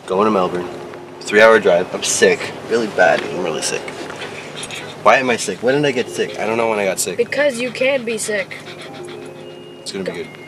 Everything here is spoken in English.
Going to Melbourne. 3-hour drive. I'm sick. Really bad. I'm really sick. Why am I sick? When did I get sick? I don't know when I got sick. Because you can be sick. It's gonna be good.